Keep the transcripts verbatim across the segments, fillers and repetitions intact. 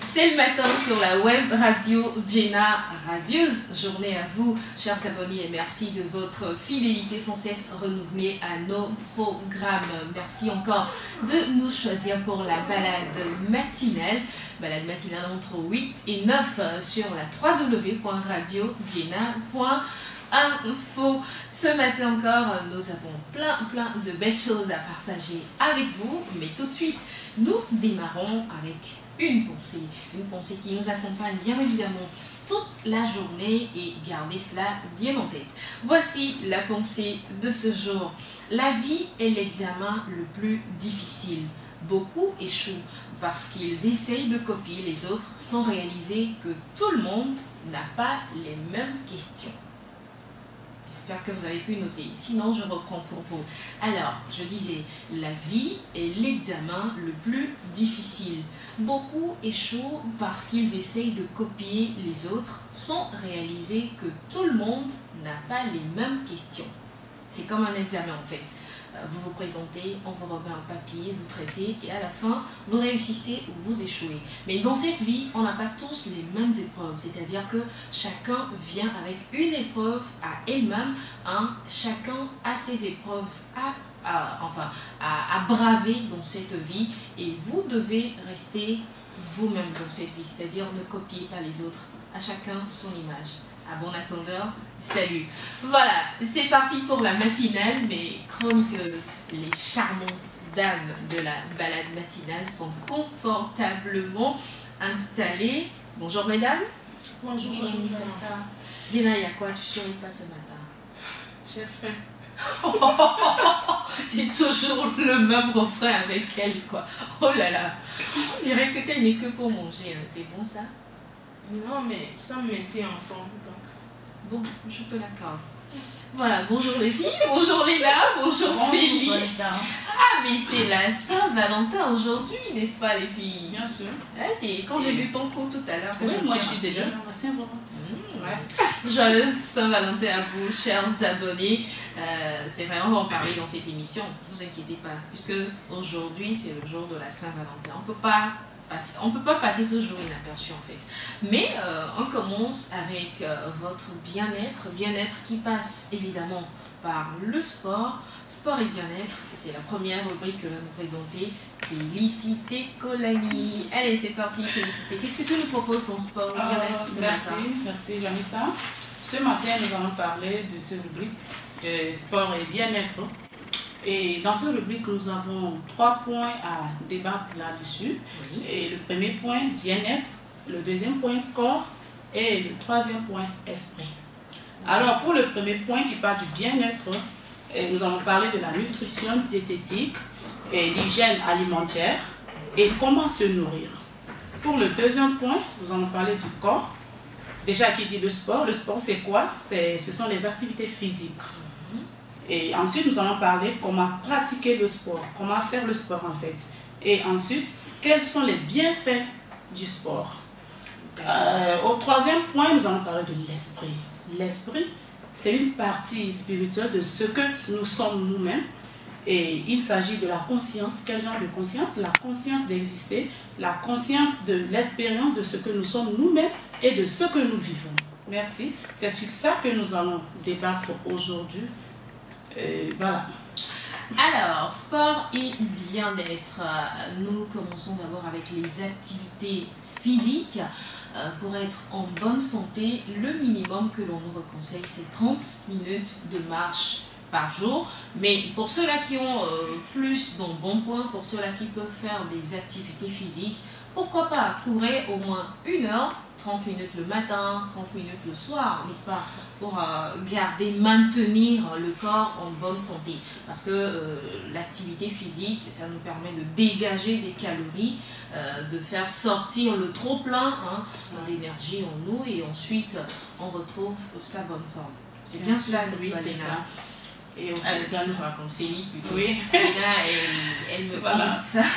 C'est le matin sur la web radio Jenna Radieuse. Journée à vous, chers abonnés, et merci de votre fidélité sans cesse renouvelée à nos programmes. Merci encore de nous choisir pour la balade matinale. Balade matinale entre huit et neuf sur la w w w point radio jenna point info. Ce matin encore, nous avons plein plein de belles choses à partager avec vous. Mais tout de suite, nous démarrons avec une pensée. Une pensée qui nous accompagne bien évidemment toute la journée, et gardez cela bien en tête. Voici la pensée de ce jour. La vie est l'examen le plus difficile. Beaucoup échouent parce qu'ils essayent de copier les autres sans réaliser que tout le monde n'a pas les mêmes questions. J'espère que vous avez pu noter, sinon je reprends pour vous. Alors, je disais, la vie est l'examen le plus difficile. Beaucoup échouent parce qu'ils essayent de copier les autres sans réaliser que tout le monde n'a pas les mêmes questions. C'est comme un examen en fait. Vous vous présentez, on vous remet un papier, vous traitez et à la fin, vous réussissez ou vous échouez. Mais dans cette vie, on n'a pas tous les mêmes épreuves. C'est-à-dire que chacun vient avec une épreuve à elle-même. Hein. Chacun a ses épreuves à, à, enfin, à, à braver dans cette vie. Et vous devez rester vous-même dans cette vie. C'est-à-dire ne copiez pas les autres. À chacun son image. À bon attendeur, salut. Voilà, c'est parti pour la matinale. Mes chroniqueuses, les charmantes dames de la balade matinale, sont confortablement installées. Bonjour mesdames. Bonjour, bonjour. Léna, il y a quoi? Tu souris pas ce matin? J'ai faim. C'est toujours le même refrain avec elle, quoi. Oh là là. On dirait que t'es née que pour manger, hein. C'est bon ça? Non, mais ça me maintient en forme. Donc. Bon, je te l'accorde. Voilà, bonjour les filles, bonjour Léna, bonjour, bonjour Félix. Ah, mais c'est la Saint-Valentin aujourd'hui, n'est-ce pas les filles? Bien sûr. Ah, c'est quand j'ai vu ton coup tout à l'heure. Oui, moi je suis déjà dans la Saint-Valentin. Mmh, ouais. Joyeuse Saint-Valentin à vous, chers abonnés. Euh, c'est vrai, on va en parler dans cette émission, ne vous inquiétez pas, puisque aujourd'hui c'est le jour de la Saint-Valentin. On peut pas passer, on peut pas passer ce jour inaperçu en fait. Mais euh, on commence avec euh, votre bien-être, bien-être qui passe évidemment par le sport, sport et bien-être. C'est la première rubrique que va nous présenter Félicité Colani. Allez, c'est parti, Félicité. Qu'est-ce que tu nous proposes dans sport et bien-être euh, ce Merci, matin? merci Janita. Ce matin, nous allons parler de ce rubrique de sport et bien-être. Et dans ce rubrique, nous avons trois points à débattre là-dessus. Oui. Et le premier point, bien-être. Le deuxième point, corps. Et le troisième point, esprit. Alors, pour le premier point qui parle du bien-être, nous allons parler de la nutrition diététique et l'hygiène alimentaire et comment se nourrir. Pour le deuxième point, nous allons parler du corps. Déjà, qui dit le sport? Le sport, c'est quoi? Ce sont les activités physiques. Et ensuite, nous allons parler comment pratiquer le sport, comment faire le sport en fait. Et ensuite, quels sont les bienfaits du sport. Euh, au troisième point, nous allons parler de l'esprit. L'esprit, c'est une partie spirituelle de ce que nous sommes nous-mêmes. Et il s'agit de la conscience. Quel genre de conscience? La conscience d'exister, la conscience de l'expérience de ce que nous sommes nous-mêmes et de ce que nous vivons. Merci. C'est sur ça que nous allons débattre aujourd'hui. Euh, voilà. Alors, sport et bien-être. Nous commençons d'abord avec les activités physiques. Euh, pour être en bonne santé, le minimum que l'on nous reconseille, c'est trente minutes de marche par jour. Mais pour ceux-là qui ont euh, plus d'embonpoint, pour ceux-là qui peuvent faire des activités physiques, pourquoi pas courir au moins une heure, trente minutes le matin, trente minutes le soir, n'est-ce pas, pour euh, garder, maintenir le corps en bonne santé. Parce que euh, l'activité physique, ça nous permet de dégager des calories, euh, de faire sortir le trop-plein hein, d'énergie en nous, et ensuite on retrouve sa bonne forme. C'est bien, bien cela, n'est-ce pas, Léna? Et aussi, euh, quand je raconte Félix, plutôt. Oui. Léna, elle, elle me voilà. Honte ça.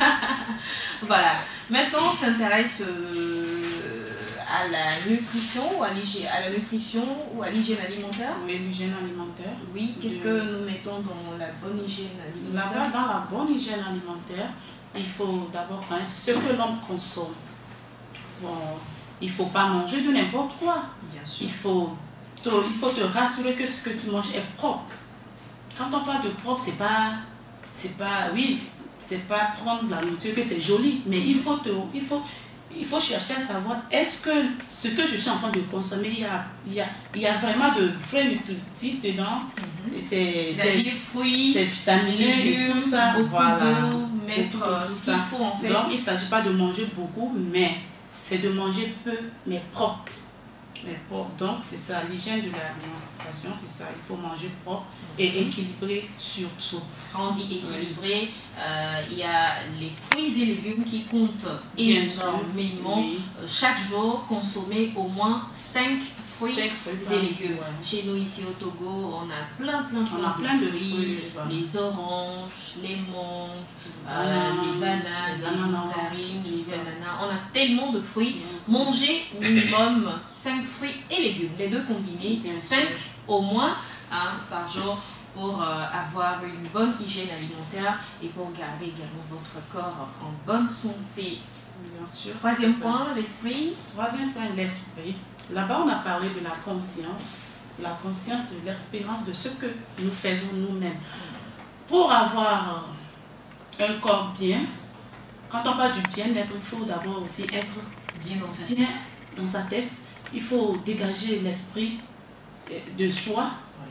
Voilà. Maintenant, on s'intéresse euh, à la nutrition ou à la nutrition ou à l'hygiène alimentaire. Oui, l'hygiène alimentaire. Oui, qu'est-ce que nous mettons dans la bonne hygiène alimentaire? Là, dans la bonne hygiène alimentaire, il faut d'abord connaître ce que l'homme consomme. bon, il ne faut pas manger de n'importe quoi. Bien sûr. Il faut, te, il faut te rassurer que ce que tu manges est propre. Quand on parle de propre, c'est pas, c'est pas, oui, c'est pas prendre la nourriture que c'est joli, mais il faut te, il faut, il faut chercher à savoir est-ce que ce que je suis en train de consommer, il y a, il y a, il y a vraiment de vrais nutritifs dedans. Mm-hmm. C'est fruits, c'est vitaminé légumes, et tout ça. Beaucoup voilà. d'eau, mettre Beaucoup de tout ce qu'il ça. faut en fait. Donc il ne s'agit pas de manger beaucoup, mais c'est de manger peu, mais propre. Mais propre. Donc c'est ça, l'hygiène de l'alimentation, c'est ça. Il faut manger propre et équilibré surtout. Quand on dit équilibré, euh, il y a les fruits et légumes qui comptent Bien énormément. Oui. Euh, chaque jour, consommer au moins cinq fruits, Cinq fruits et légumes. ouais. Chez nous ici au Togo, on a plein plein, plein, on a plein de, de fruits, fruits. Voilà. Les oranges, les mangues, Ah, euh, les bananes, les les ananas, mandarines, tout les ça. ananas. On a tellement de fruits. Manger minimum cinq fruits et légumes, les deux combinés, cinq au moins hein, par jour pour euh, avoir une bonne hygiène alimentaire et pour garder également votre corps en bonne santé. Bien sûr. Troisième point, l'esprit. Troisième point, l'esprit. Là-bas, on a parlé de la conscience, la conscience de l'expérience de ce que nous faisons nous-mêmes. Pour avoir un corps bien, quand on parle du bien-être, il faut d'abord aussi être bien dans sa bien tête. Dans sa tête. Il faut dégager l'esprit de soi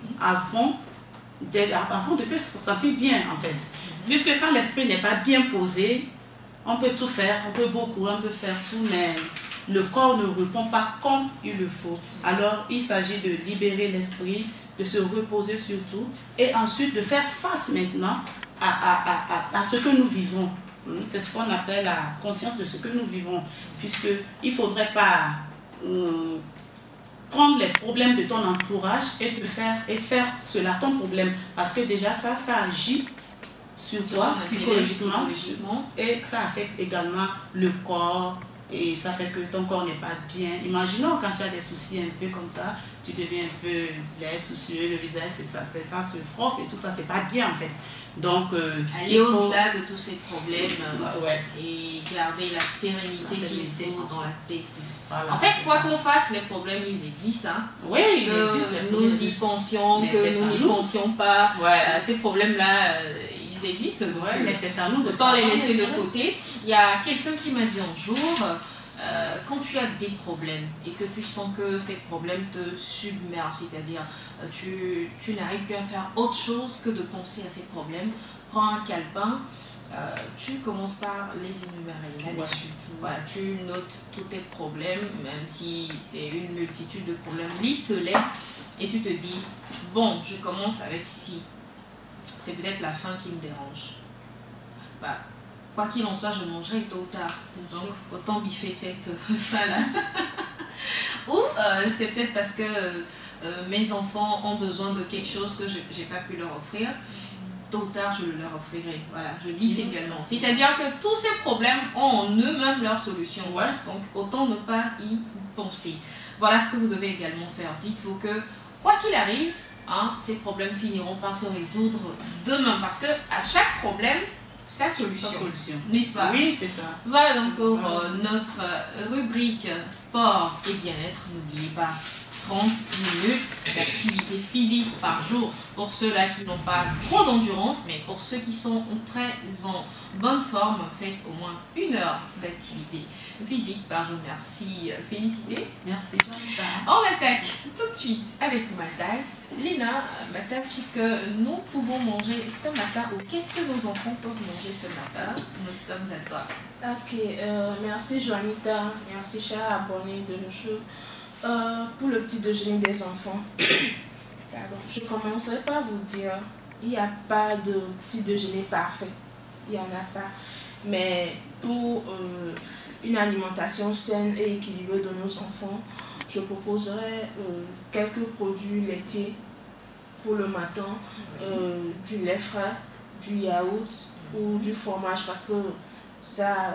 avant de, avant de se sentir bien, en fait. Puisque quand l'esprit n'est pas bien posé, on peut tout faire, on peut beaucoup, on peut faire tout, mais le corps ne répond pas comme il le faut. Alors, il s'agit de libérer l'esprit, de se reposer surtout, et ensuite de faire face maintenant à, à, à, à ce que nous vivons. C'est ce qu'on appelle la conscience de ce que nous vivons, puisqu'il ne faudrait pas hum, prendre les problèmes de ton entourage et, te faire, et faire cela ton problème, parce que déjà ça, ça agit sur toi psychologiquement, psychologiquement et ça affecte également le corps et ça fait que ton corps n'est pas bien. Imaginons quand tu as des soucis un peu comme ça, tu deviens un peu laid, soucieux, le visage c'est ça, c'est ça se froisse et tout ça, c'est pas bien en fait. Donc, euh, aller au-delà de tous ces problèmes euh, ouais. et garder la sérénité, la sérénité qu'il faut dans la tête. Voilà, en fait, quoi qu'on fasse, les problèmes, ils existent. Hein. Oui, ils que existent. nous y pensions, mais que nous n'y pensions pas, ouais. euh, ces problèmes-là, euh, ils existent. Donc, ouais, mais c'est à nous de autant les laisser de côté. Il y a quelqu'un qui m'a dit un jour, euh, quand tu as des problèmes et que tu sens que ces problèmes te submergent, c'est-à-dire euh, tu, tu n'arrives plus à faire autre chose que de penser à ces problèmes, prends un calepin, euh, tu commences par les énumérer là-dessus. Ouais. Voilà, tu notes tous tes problèmes, même si c'est une multitude de problèmes, liste-les et tu te dis, bon, je commence avec ci. C'est peut-être la faim qui me dérange. Bah, quoi qu'il en soit, je mangerai tôt ou tard. Donc, autant biffer cette faim-là. Ou euh, c'est peut-être parce que euh, mes enfants ont besoin de quelque chose que je n'ai pas pu leur offrir. Tôt ou tard, je leur offrirai. Voilà, je biffe mmh, également. C'est-à-dire que tous ces problèmes ont en eux-mêmes leur solution. Ouais. Donc, autant ne pas y penser. Voilà ce que vous devez également faire. Dites-vous que, quoi qu'il arrive, hein, ces problèmes finiront par se résoudre demain. Parce que à chaque problème, sa solution. Sa solution. N'est-ce pas? Oui, c'est ça. Voilà donc pour euh, notre rubrique sport et bien-être. N'oubliez pas, trente minutes d'activité physique par jour pour ceux-là qui n'ont pas trop d'endurance, mais pour ceux qui sont très en bonne forme, faites au moins une heure d'activité physique par jour. Merci, félicité. Merci. On attaque tout de suite avec Matas. Lina, Matas, qu'est-ce que nous pouvons manger ce matin ou qu'est-ce que nos enfants peuvent manger ce matin? Nous sommes à toi. Ok, euh, merci Joanita, merci chers abonnés de nos shows. Euh, pour le petit déjeuner des enfants, pardon, je commencerai par vous dire, il n'y a pas de petit déjeuner parfait, il n'y en a pas. Mais pour euh, une alimentation saine et équilibrée de nos enfants, je proposerai euh, quelques produits laitiers pour le matin, euh, du lait frais, du yaourt ou du fromage parce que ça,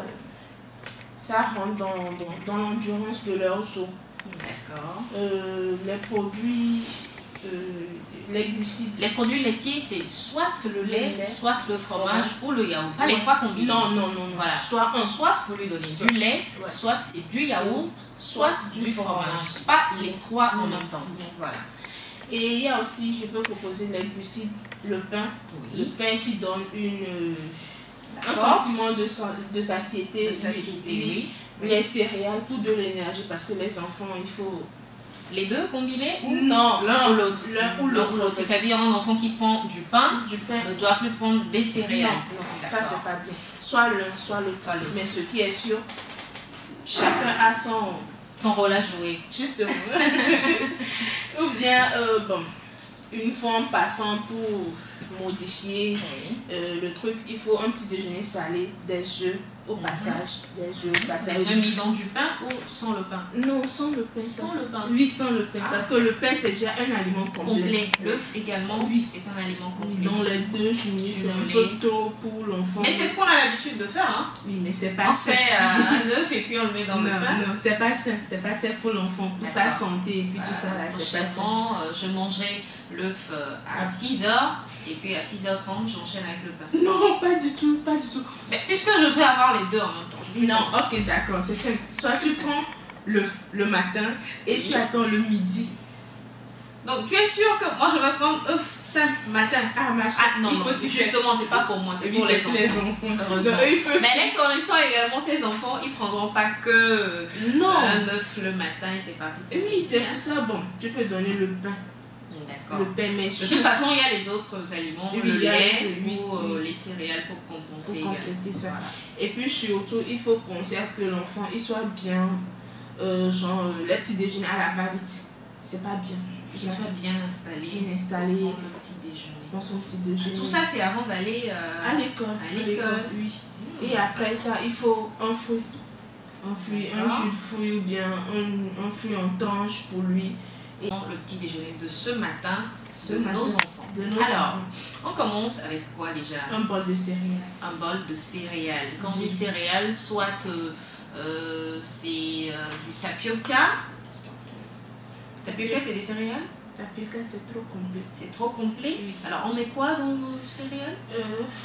ça rentre dans, dans, dans l'endurance de leurs os. D'accord. Euh, les produits euh, les glucides. Les produits laitiers, c'est soit le lait, lait, soit le fromage fromage. ou le yaourt. Pas Ouais. les trois combinés. Non, non, non, non. Voilà. Soit un. Soit vous lui donnez Soit- du lait, ouais. soit c'est du yaourt, soit Soit du, du fromage. fromage. Pas les trois en Non. même temps. Voilà. Et il y a aussi, je peux proposer les glucides, le pain. Le Oui. pain qui donne une, euh, un force. sentiment de, sa- de satiété. De satiété, oui. Les céréales pour de l'énergie parce que les enfants, il faut... Les deux combinés ou Non, l'un ou l'autre? L'un ou L'un ou l'autre. l'autre. C'est-à-dire un enfant qui prend du pain Du pain. ne doit plus prendre des Non, céréales. non, ça D'accord. c'est pas bien. Soit l'un, soit l'autre. Soit l'autre. Mais ce qui est sûr, chacun a son... Son rôle à jouer. Justement. Ou bien, euh, bon, une fois en passant pour modifier Oui. euh, le truc, il faut un petit déjeuner salé, des œufs au passage. Des œufs au passage. Les œufs mis dans du pain ou sans le pain? Non, sans le pain. Sans le pain. Oui, sans le pain. Ah. Parce que le pain, c'est déjà un aliment complet. Complet. L'œuf également, Oui. c'est un aliment Oui, complet. dans les deux journées, c'est un Jumelé. peu tôt pour l'enfant. Mais c'est ce qu'on a l'habitude de faire, hein. Oui, mais c'est pas On sain. fait euh, un œuf et puis on le met dans Non, le pain. non, c'est pas sain. C'est pas sain pour l'enfant, pour sa D'accord. santé et puis tout ça là, c'est pas sain. Prochainement, euh, je mangerai l'œuf euh, à six heures et puis à six heures trente, j'enchaîne avec le pain. Non, pas du tout, pas du tout. Mais puisque je vais avoir les deux en même temps. je vais Non, prendre- ok, d'accord, c'est simple. Soit tu prends le, le matin et Oui. tu attends le midi. Donc tu es sûr que moi je vais prendre œuf simple matin? Ah, machin. Ah non, il non, faut t'y faire. justement, c'est pas pour moi, c'est Oui, pour les c'est enfants. les enfants. Heureusement. Donc, eux, ils peuvent... Mais les connaissant également, ces enfants, ils prendront pas que Non. un œuf le matin et c'est parti. Oui, c'est pour ça, bon, tu peux donner le pain. D'accord. Le pain, mais De toute façon, il y a les autres aliments, Oui, le il y a lait celui- ou euh, oui. les céréales pour pour compenser. également. compléter ça. Voilà. Et puis surtout, il faut penser à ce que l'enfant il soit bien, euh, genre euh, les petits déjeuners à la va-vite. C'est pas bien. Qu'il soit bien installé, Bien installé prendre le petit déjeuner. dans son petit déjeuner. Tout ça, c'est avant d'aller euh, à l'école. à l'école. Oui. Et après ça, il faut un fruit. Un fruit, un D'accord. jus de fruit ou bien un, un fruit en tranche pour lui. le petit déjeuner de ce matin Ce de matin, nos enfants. de nos Alors, enfants. on commence avec quoi déjà? Un bol de céréales. Un bol de céréales. Quand je Oui. dis céréales, soit euh, euh, c'est euh, du tapioca. Tapioca, c'est des céréales? Tapioca, c'est trop complet. C'est trop complet. Oui. Alors, on met quoi dans nos céréales? Euh,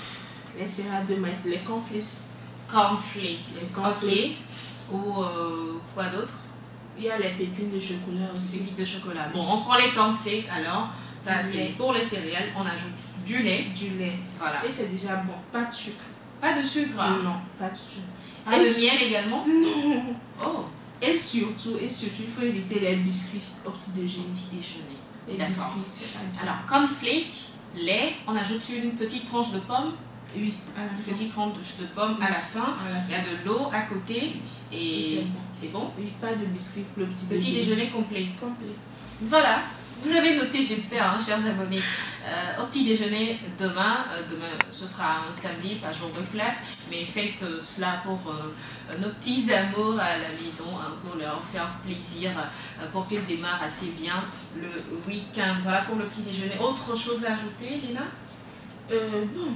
les céréales de maïs, les cornflakes. Cornflakes. Les cornflakes. Ok. Ou euh, quoi d'autre? Il y a les pépines de chocolat Des aussi. billes de chocolat. Bon, on prend les cornflakes alors. Ça, Du c'est lait. pour les céréales. On ajoute du lait. Du lait. Voilà. Et c'est déjà bon. Pas de sucre. Pas de sucre. Non, pas du tout. Pas Et de su- miel également. Non. Oh, Et surtout, et surtout, il faut éviter les biscuits au petit déjeuner. petit déjeuner. Les D'accord. biscuits, c'est pas bien. Alors, cornflake, lait, on ajoute une petite tranche de pomme, oui, à la une fin. petite tranche de pomme à la fin. À la Il y fin. a de l'eau à côté Et et c'est bon. c'est bon. Oui, pas de biscuits pour le petit, Petit déjeuner. déjeuner complet. Complet. Voilà. Vous avez noté, j'espère, hein, chers abonnés. Euh, au petit déjeuner demain, euh, demain ce sera un samedi, pas jour de classe, mais faites euh, cela pour euh, nos petits amours à la maison, hein, pour leur faire plaisir, euh, pour qu'ils démarrent assez bien le week-end. Voilà pour le petit déjeuner. Autre chose à ajouter, Léna? Euh, bon,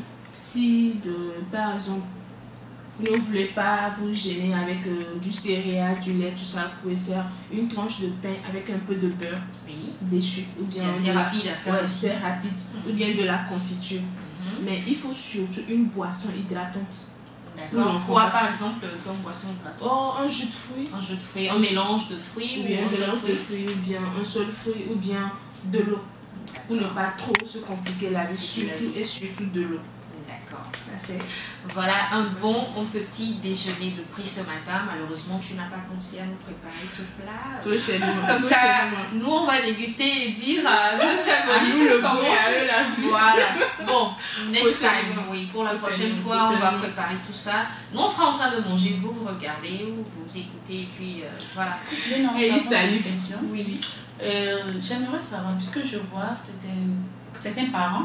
si de, par exemple, vous ne voulez pas vous gêner avec euh, du céréal, du lait, tout ça, vous pouvez faire une tranche de pain avec un peu de beurre Oui. déchu. Ou C'est bien assez de la- rapide à faire Ouais, aussi. c'est rapide. Ou bien de la confiture. Mhm. Mais il faut surtout une boisson hydratante. D'accord. l'enfant Quoi, parce par que- exemple, comme boisson hydratante? Oh, un jus de fruits. Un jus de fruits, un mélange de fruits Ou bien ou un un seul mélange de fruit? fruits, ou bien un seul fruit, ou bien de l'eau. Pour ne pas trop se compliquer la vie, surtout et surtout de l'eau. D'accord. Ça c'est... Voilà un bon petit déjeuner de prix ce matin. Malheureusement, tu n'as pas pensé à nous préparer ce plat. Prochainement. Comme ça, prochainement. nous, on va déguster et dire à nos À abonnés nous le comment goût et à c'est. eux la vue. Voilà. Bon, next time, Prochainement. oui. Pour la prochaine Prochainement. fois, on va Prochainement. préparer tout ça. Nous, on sera en train de manger. Vous, vous regardez ou vous écoutez. Et puis, euh, voilà. Léna, Et il pardon, j'ai salue. une question. Oui, oui. Euh, J'aimerais savoir, puisque je vois certains, certains parents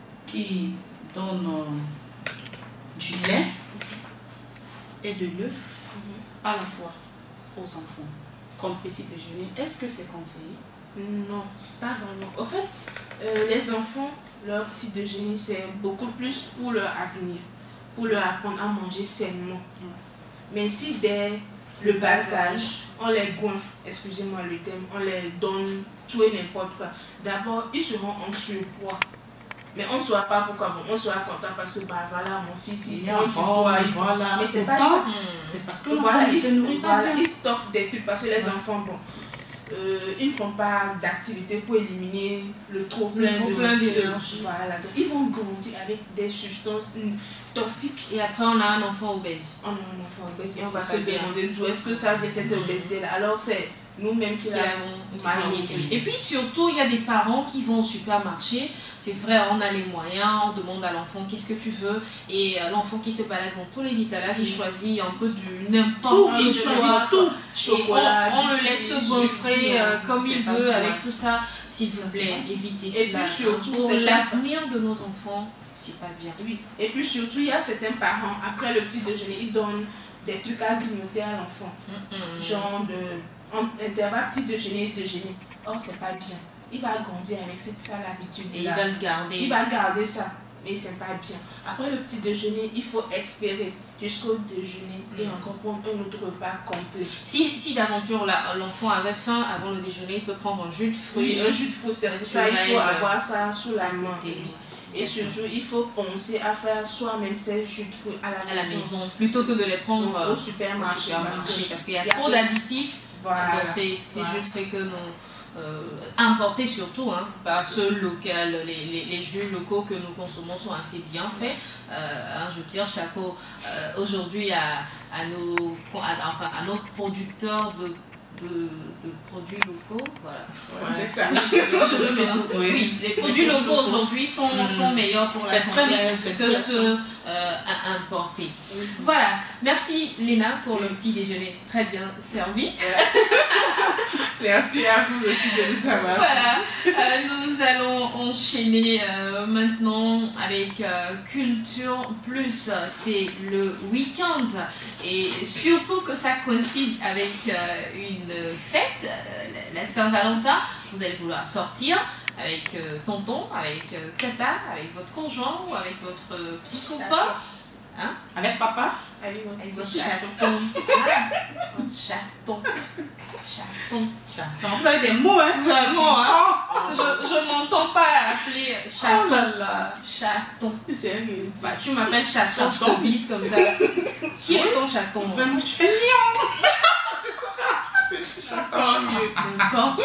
qui donnent euh, du lait et de l'œuf à la fois aux enfants comme petit déjeuner. Est-ce que c'est conseillé? Non, pas vraiment. Au fait, euh, les enfants, leur petit déjeuner, c'est beaucoup plus pour leur avenir, pour leur apprendre à manger sainement. Mais si dès le bas âge, on les gonfle, excusez-moi le terme, on les donne tout et n'importe quoi. D'abord, ils seront en surpoids. Mais on ne saura pas pourquoi. Bon, on sera content parce que bah voilà, mon fils il prend du poids, il voilà. Mais c'est pas ça. C'est parce que voilà, ils se nourrissent pas voilà, bien. ils stockent des trucs parce que les Ouais. enfants, bon, euh, ils ne font pas d'activité pour éliminer le trop plein Le trop de plein d'énergie. Voilà, donc ils vont grandir avec des substances mm, toxiques. Et après, on a un enfant obèse. On a un enfant obèse et on C'est va pas se bien. demander d'où est-ce que ça vient cette obésité-là. Alors c'est nous-mêmes qui Qui l'avons l'avons mal créé. Et puis surtout, il y a des parents qui vont au supermarché. C'est vrai, on a les moyens, on demande à l'enfant qu'est-ce que tu veux. Et euh, l'enfant qui se balade dans tous les étalages, il choisit un peu du n'importe Tout, quoi. il choisit tout. chocolat, Et on, on le biscuits, laisse gonfrer sucre, euh, comme c'est il pas veut bien. avec tout ça. S'il vous Ça, c'est plaît, pas- évitez Et cela. puis surtout, Pour c'est l'avenir de nos enfants, c'est pas bien. Oui, et puis surtout, il y a certains parents, après le petit déjeuner, ils donnent des trucs à grignoter à l'enfant. Mm, mm. Genre de en- intervalle petit déjeuner et déjeuner. Or, c'est pas bien. Il va grandir avec cette sale habitude. Et il va le garder. Il va garder ça, mais c'est pas bien. Après le petit déjeuner, il faut espérer jusqu'au déjeuner et Mm. encore prendre un autre repas complet. Si, si d'aventure la- l'enfant avait faim avant le déjeuner, il peut prendre un jus de fruits. Oui, un jus de fruits, c'est pour ça il faut naturel, avoir ça sous la à main. côté. Et surtout, il faut penser à faire soi-même ces jus de fruits à la à la maison. maison, plutôt que de les prendre Donc, euh, au supermarché, au supermarché, parce que parce qu'il y a il y a trop plein- d'additifs Voilà. dans ces, ces Voilà. jus de fruits que nous euh, importés surtout, hein, pas ceux locaux, les, les, les jus locaux que nous consommons sont assez bien faits. Euh, hein, je veux dire, chapeau euh, aujourd'hui à, à, nos, à, enfin, à nos producteurs de, de, de produits locaux. Voilà. Ouais, c'est ça. Je le mélange. Oui. Oui, les produits locaux aujourd'hui sont, sont meilleurs pour la C'est très santé meilleur, c'est que très ceux euh, à- importés. Oui. Voilà, merci Léna pour le petit déjeuner très bien servi. Merci à vous aussi de nous avoir. Voilà, euh, nous allons enchaîner euh, maintenant avec euh, Culture Plus. C'est le week-end et surtout que ça coïncide avec euh, une fête, euh, la la Saint-Valentin. Vous allez vouloir sortir avec euh, tonton, avec euh, tata, avec votre conjoint ou avec votre euh, petit copain. Hein? Avec papa, Allez, Avec on votre va chaton. Ah, votre chaton. Chaton. chaton. Vous avez des mots, hein? Vraiment, hein? Oh, Je, je m'entends pas l'appeler oh chaton. là là. Chaton. J'ai rien dit. Bah, tu m'appelles chaton, je Chaton. te vise comme ça. Qui est ton chaton? Vraiment, tu fais lion. C'est ça. Chaton. N'importe.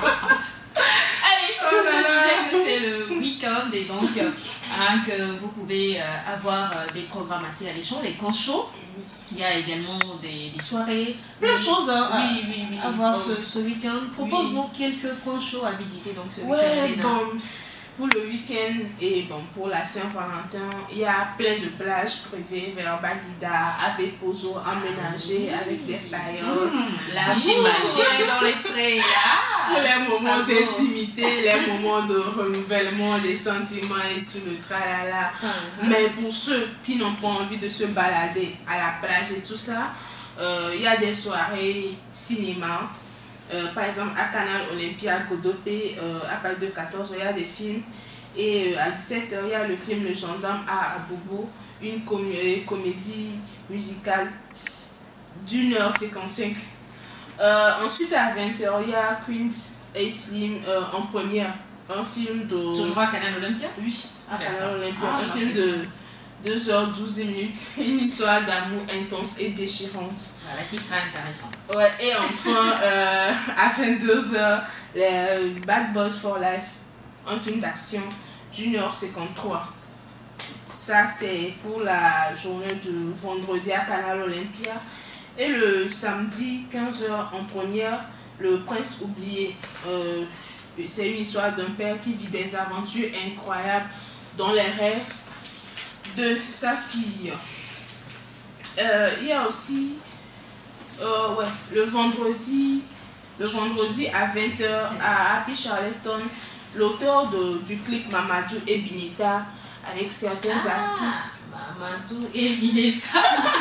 Allez, comme je disais que c'est le week-end et donc euh, hein, que vous pouvez euh, avoir euh, des programmes assez alléchants, les camps chauds. Il y a également des, des soirées, plein de choses hein, à- Oui, oui, oui. à voir Oh. ce, ce week-end. Propose-nous Oui. quelques coins chauds à visiter donc ce week-end. Ouais, Léna. bon, pour le week-end et bon, pour la Saint-Valentin, il y a plein de plages privées vers Baguida, avec Pozo, aménagées avec des paillotes. La J'imagine. dans les prés. Ah, Pour les ça moments vaut. d'intimité, les moments de renouvellement des sentiments et tout le tralala. Hum. Mais pour ceux qui n'ont pas envie de se balader à la plage et tout ça, euh, il y a des soirées cinéma. Euh, par exemple, à Canal Olympia, Godopé, euh, à partir de quatorze heures, il y a des films. Et euh, à dix-sept heures, il y a le film Le Gendarme à Abobo, une comé- comédie musicale d'une heure cinquante-cinq. Euh, ensuite, à vingt heures, il y a Queen's et Slim euh, en première, un film de... Toujours à Canal Olympia? Oui, à Canal D'accord. Olympia, Ah, un non, film c'est de bien. deux heures douze minutes, une histoire d'amour intense et déchirante. Voilà, qui sera intéressant. Ouais, et enfin, euh, à vingt-deux heures, les Bad Boys for Life, un film d'action d'une heure cinquante-trois. Ça, c'est pour la journée de vendredi à Canal Olympia. Et le samedi, quinze heures en première, Le Prince oublié. Euh, c'est une histoire d'un père qui vit des aventures incroyables dans les rêves de sa fille. Euh, il y a aussi euh, ouais, le vendredi, le vendredi à vingt heures à Happy Charleston, l'auteur de- du clip Mamadou et Bineta avec certains artistes. Mamadou et Bineta.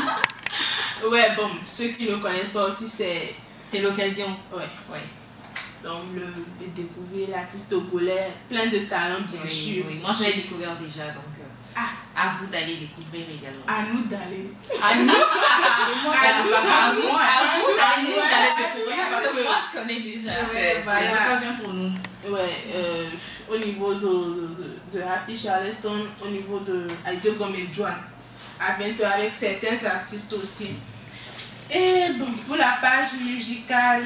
Ouais, bon, ceux qui ne connaissent pas aussi, c'est. C'est l'occasion. Ouais, Oui. donc le, de découvrir l'artiste togolais, plein de talents, bien Oui, sûr. oui. Moi, je l'ai découvert déjà, donc... euh, Ah, À vous d'aller découvrir également. À nous d'aller. À nous, moi, ça À nous vous, passe à à vous, nous, à hein. vous d'aller À nous d'aller découvrir Parce parce que que moi, je connais déjà. c'est c'est voilà. l'occasion pour nous. Ouais, euh, au niveau de, de, de Happy Charleston, au niveau de Aïdo Gomme et Joan, à vingt heures avec certains artistes aussi. Et bon, pour la page musicale,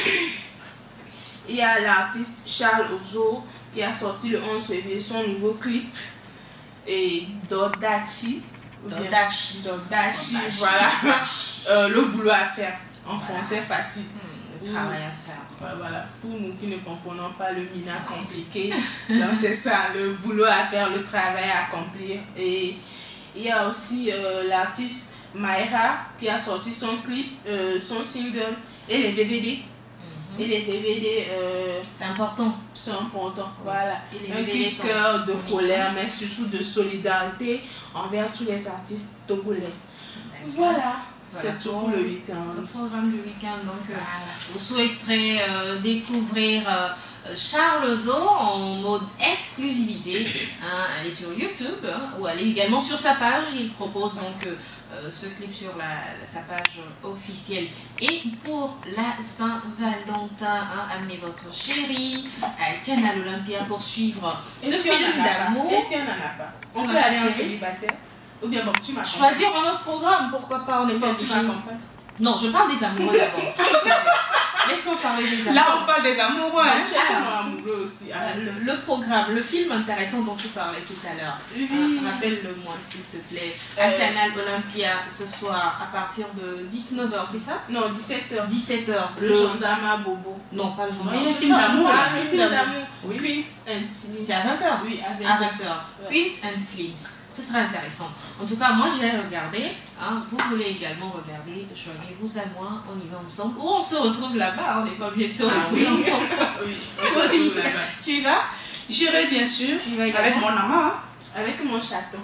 il y a l'artiste Charles Ozo qui a sorti le onze février son nouveau clip. Et Dodachi. Dodachi. Dodachi, voilà. Euh, le boulot à faire en Voilà. français facile. Le travail à faire. Ouais, voilà, pour nous qui ne comprenons pas le mina compliqué, donc c'est ça, le boulot à faire, le travail à accomplir. Et il y a aussi euh, l'artiste Maïra qui a sorti son clip, euh, son single et les V V D. Mhm. Et les V V D euh, C'est important. sont importants. Voilà. Et les Un V V D cri de cœur de sont- colère, mais surtout de solidarité envers tous les artistes togolais. D'accord. Voilà, Voilà c'est tout pour pour le Le week-end. programme du week-end, donc euh, vous souhaiterez euh, découvrir euh, Charles Ozo en mode exclusivité. Hein, allez sur YouTube hein, ou allez également sur sa page. Il propose donc euh, euh, ce clip sur la, la- sa page officielle. Et pour la Saint-Valentin, hein, amenez votre chérie à Canal Olympia pour suivre ce Et si on film n'en a pas? d'amour. Et si on n'en a pas? Si On on peut n'en a aller pas, en oui. célibataire? Ou bien bon, tu m'as Choisir un autre programme, pourquoi pas, on n'est pas Bon, tu obligé. m'accompagnes. Non, je parle des amoureux d'abord. Laisse-moi parler des amoureux. Là, on parle des amoureux, hein. Tu cherches Ah, un amoureux aussi. Euh, arrête. le, le programme, le film intéressant dont tu parlais tout à l'heure. Oui. Euh, Rappelle-le-moi s'il te plaît. À Euh, Canal Olympia ce soir à partir de dix-neuf heures, c'est ça? Non, dix-sept heures. dix-sept heures. Le gendarme à Bobo. Non, pas le Non, gendarme. il y a un film d'amour, Ah, là. le film d'amour. Oui. Queens and Slim. C'est à vingt heures. Oui, avec. À vingt heures. Ouais. Queens and Slims. Ce sera intéressant. En tout cas, moi, je vais regarder. Hein. Vous voulez également regarder. Joignez-vous à moi. On y va ensemble. Ou on se retrouve là-bas. On n'est pas obligé de se Ah retrouver. oui. Oui, on se retrouve là-bas. Tu y vas? J'irai bien sûr Tu y vas avec également? mon amant. hein. Avec mon chaton.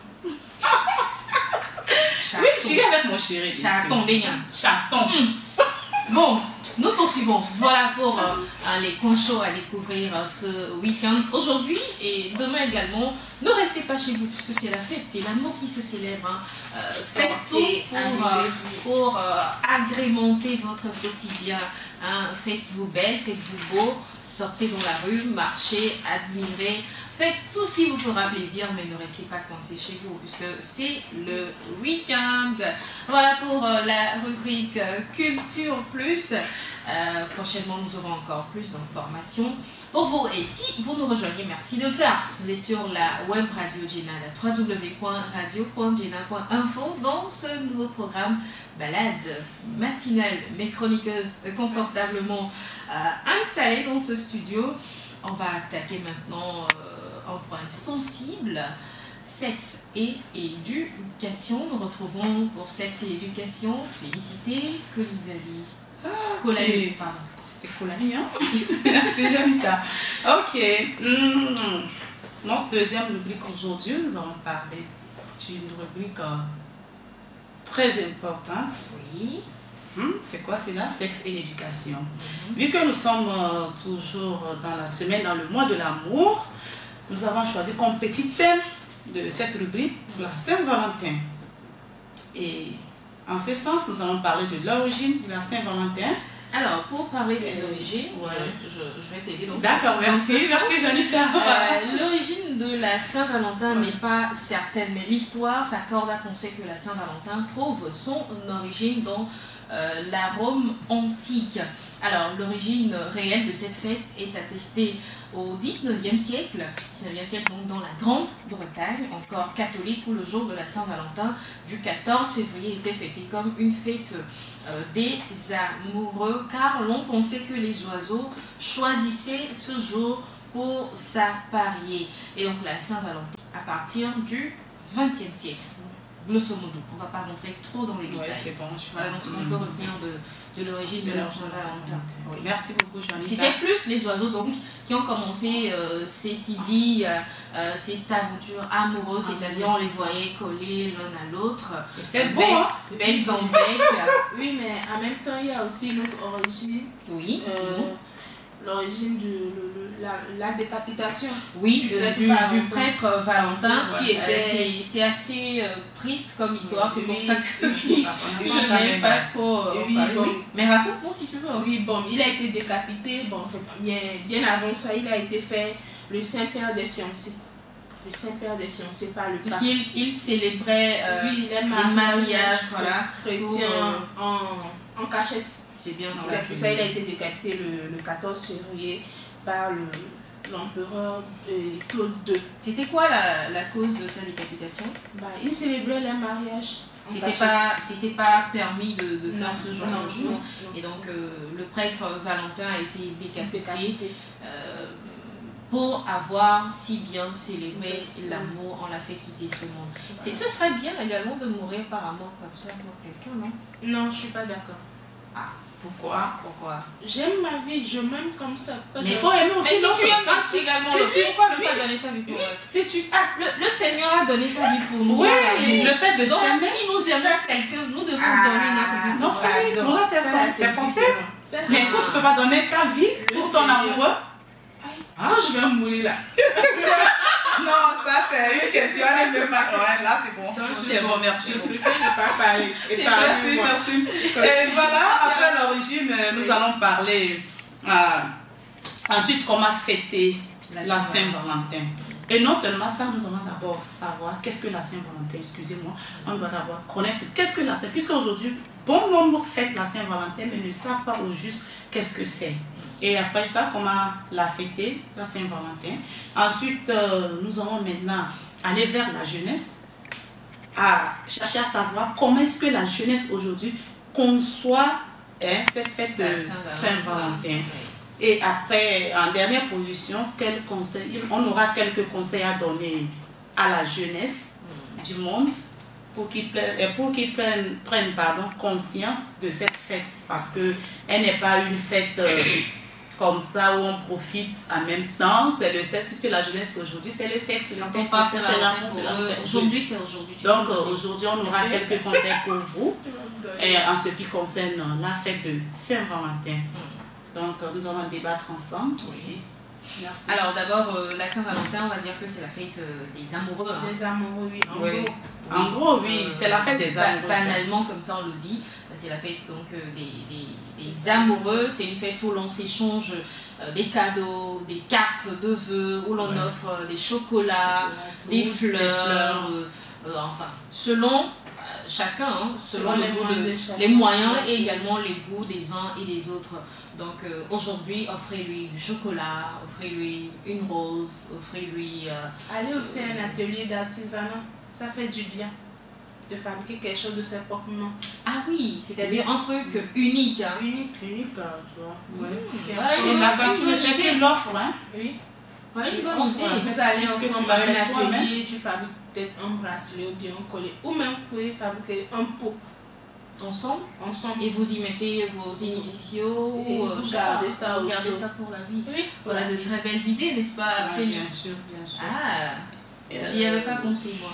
Oui, j'irai avec mon chéri. bien Chaton, sûr. baignant. Chaton. Bon, nous poursuivons. Voilà pour euh, euh, les coins chauds à découvrir euh, ce week-end. Aujourd'hui et demain également, ne restez pas chez vous puisque c'est la fête, c'est l'amour qui se célèbre. Hein. Euh, faites tout Sortez, pour, euh, amusez-vous. pour euh, agrémenter votre quotidien. Hein. Faites-vous belle, faites-vous beau, sortez dans la rue, marchez, admirez. Faites tout ce qui vous fera plaisir, mais ne restez pas coincés chez vous, puisque c'est le week-end. Voilà pour euh, la rubrique euh, Culture Plus. Euh, prochainement, nous aurons encore plus d'informations pour vous. Et si vous nous rejoignez, merci de le faire. Vous êtes sur la web radio Jena, la w w w point radio point jena point info, dans ce nouveau programme balade matinale. Mes chroniqueuses confortablement euh, installées dans ce studio. On va attaquer maintenant euh, un point sensible, sexe et éducation. Nous retrouvons pour sexe et éducation Félicité Colibali. Colibali, pardon. C'est Colani, hein. C'est Janita. Ok. Hmm. Notre deuxième rubrique aujourd'hui, nous allons parler d'une rubrique euh, très importante. Oui. Hmm, c'est quoi c'est là? Sexe et éducation. Vu que nous sommes euh, toujours dans la semaine, dans le mois de l'amour, nous avons choisi comme petit thème de cette rubrique la Saint-Valentin. Et en ce sens, nous allons parler de l'origine de la Saint-Valentin. Alors, pour parler des origines, Ouais. je, je, je vais t'aider. donc. D'accord, Dans merci, ce sens, merci Janita. Euh, L'origine de la Saint-Valentin n'est pas certaine, mais l'histoire s'accorde à penser que la Saint-Valentin trouve son origine dans euh, la Rome antique. Alors, l'origine réelle de cette fête est attestée au dix-neuvième siècle, dix-neuvième siècle donc dans la Grande-Bretagne, encore catholique, où le jour de la Saint-Valentin du quatorze février était fêté comme une fête euh, des amoureux, car l'on pensait que les oiseaux choisissaient ce jour pour s'apparier. Et donc la Saint-Valentin à partir du vingtième siècle. Grosso modo, on ne va pas rentrer trop dans les Ouais, détails. c'est bon, je Voilà pense. ce qu'on peut retenir de, de l'origine de, De la la Saint-Valentin. Oui. Merci beaucoup Janita. C'était plus les oiseaux donc qui ont commencé euh, cette idylle, euh, euh, cette aventure amoureuse, c'est-à-dire on les voyait coller l'un à l'autre, Et c'est beau, bec, hein? bec dans bec. Oui, mais en même temps, il y a aussi l'autre origine. Oui, Euh, dis-nous. l'origine de le- le- la, la décapitation. Oui, du euh, prêtre du, Valentin. du prêtre Valentin. Qui Euh, était- c'est- C'est assez euh, triste comme histoire, c'est pour Oui. ça que Oui. je n'aime pas trop euh, en Oui, parler. bon. Oui. Mais raconte-moi si tu veux. hein. Oui, bon, il a été décapité. Bon, en fait, bien, bien avant ça, il a été fait le Saint-Père des fiancés. Le Saint-Père des fiancés par le pape. Puisqu'il il célébrait euh, oui, les les mariages, mariages, voilà. chrétiens pour, en, en cachette. C'est bien C'est ça. ça, ça, il a été décapité le, le quatorze février par le- l'empereur euh, Claude deux. C'était quoi la, la cause de sa décapitation? Bah, il célébrait les mariages. en C'était cachette. pas, c'était pas permis de, de faire Non, ce genre non, de choses. non, non. Et donc euh, le prêtre Valentin a été décapité Décapité. euh, pour avoir si bien célébré l'amour en l'a fait quitter ce monde. C'est- Ce serait bien également de mourir par amour comme ça pour quelqu'un, non? Non, je suis pas d'accord. Ah, pourquoi? Pourquoi? J'aime ma vie, je m'aime comme ça. Pas Mais il de- faut aimer Mais aussi si l'autre. tu aimes Quand tu- également si l'autre, tu- pourquoi ne oui. pas donner sa vie pour elle? Si tu... Ah, le, le Seigneur a donné sa vie pour nous. Oui, Voilà. le fait de Donc, s'aimer. si nous aimons quelqu'un, nous devons Ah, donner notre vie pour Notre elle. vie pour la personne, Ça, c'est possible. différent. Ça, c'est Mais différent. écoute, tu peux pas donner ta vie Le pour ton Seigneur. amoureux. Quand je vais mourir là. Non, ça c'est une question, elle ne peut pas. Ouais, là c'est bon. Quand je- C'est bon, merci. Je préfère ne pas parler. Et C'est parler Merci, moi. merci. Comme Et si- voilà, après l'origine, euh, nous Oui. allons parler euh, ensuite comment fêter La la Saint-Valentin. Saint-Valentin. Et non seulement ça, nous allons d'abord savoir qu'est-ce que la Saint-Valentin, excusez-moi, on doit d'abord connaître qu'est-ce que la Saint-Valentin, puisqu'aujourd'hui, bon nombre fêtent la Saint-Valentin, mais ne savent pas au juste qu'est-ce que c'est. Et après ça, comment la fêter, la Saint-Valentin. Ensuite, euh, nous allons maintenant aller vers la jeunesse, à chercher à savoir comment est-ce que la jeunesse aujourd'hui conçoit hein, cette fête de La Saint-Valentin. Saint-Valentin. Et après, en dernière position, quel conseil, on aura quelques conseils à donner à la jeunesse du monde pour qu'ils prennent, pour qu'ils prennent, prennent pardon, conscience de cette fête. Parce qu'elle n'est pas une fête euh, comme ça où on profite en même temps. C'est le sexe, puisque la jeunesse aujourd'hui, c'est le sexe, c'est le Quand sexe, on parle c'est de l'amour, la c'est pour l'amour, eux, c'est- aujourd'hui c'est aujourd'hui. tu Donc peux euh, donner. aujourd'hui, on aura quelques conseils pour vous et en ce qui concerne euh, la fête de Saint-Valentin. Donc euh, nous allons débattre ensemble aussi. Merci. Alors d'abord, euh, la Saint-Valentin, on va dire que c'est la fête euh, des amoureux. hein. Les amoureux, oui. En Oui. gros. En gros, oui, Euh, c'est la fête des ba- amoureux. Banalement, comme ça on le dit, c'est la fête donc euh, des, des- des amoureux. C'est une fête où l'on s'échange euh, des cadeaux, des cartes de vœux, où l'on Ouais. offre euh, des chocolats, Chocolat, des tout. fleurs, fleurs. euh, euh, enfin, selon euh, chacun, hein, selon, Selon le les goût moyens de- de chacun. les moyens et également les goûts des uns et des autres. Donc euh, aujourd'hui, offrez-lui du chocolat, offrez-lui une rose, offrez-lui... euh, Aller aussi à un atelier d'artisanat, ça fait du bien de fabriquer quelque chose de ses propres mains. Ah oui, c'est-à-dire un truc unique. Hein. Unique. Unique, euh, tu vois. Ouais. C'est Voilà, un Et une là, bonne- quand une tu le bonne fais, idée. tu l'offres, hein. Oui. Voilà une Tu bonne offres, idée. hein. Vous allez Puisque tu ensemble à l'as un fait toi-même. atelier, tu fabriques peut-être un bracelet ou bien un collier. Ou même vous pouvez fabriquer un pot Ensemble. ensemble. Et vous y mettez vos initiaux. Et euh, vous gardez ça vous au gardez chaud. ça pour la vie. Oui. Voilà de très belles idées, n'est-ce pas, Ah, Félix? bien sûr, bien sûr. Ah, Euh, j'y avais pas pensé, moi.